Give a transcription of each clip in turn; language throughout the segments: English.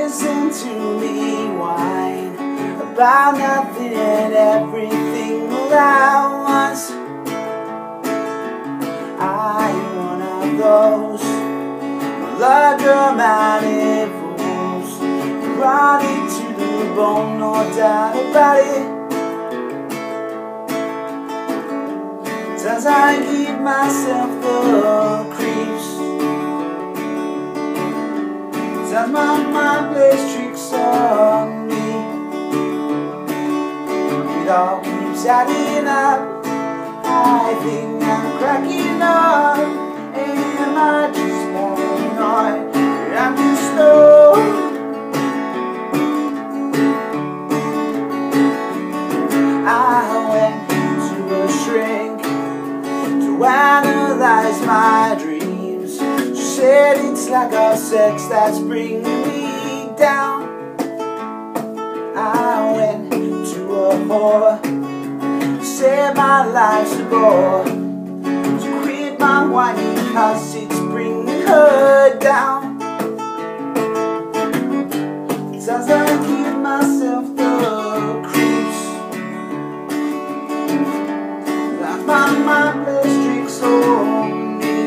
listen to me whine about nothing and everything all at once. I'm one of those melodramatic fools, brought it to the bone, no doubt about it. Sometimes I give myself the creeps. Sometimes my mind plays tricks on me. It all keeps adding up. I think I'm cracking up. Am I just paranoid? I'm just slow. I went to a shrink to analyze my dreams. She said it's like our sex that's bringing me down. I went to a whore, said my life's a bore, to quit my whining cause it's bringing her down. Sometimes I give myself the creeps. My mind plays tricks on me.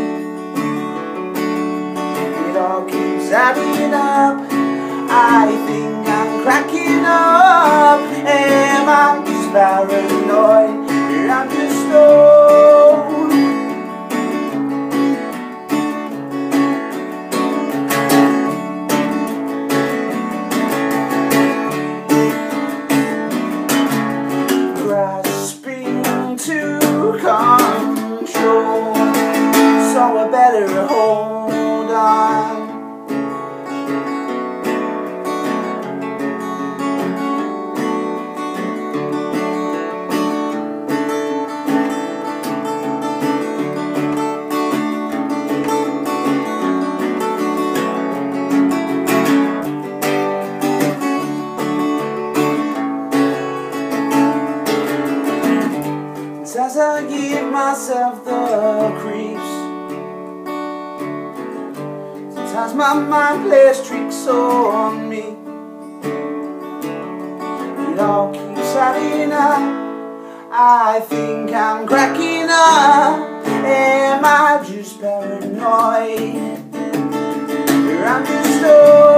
It all keeps adding up. I think I'm cracking up. Am I just paranoid? I'm just stoned. Grasping to control, so I better hold on. Sometimes I give myself the creeps. Sometimes my mind plays tricks on me. It all keeps adding up. I think I'm cracking up. Am I just paranoid? Or I'm just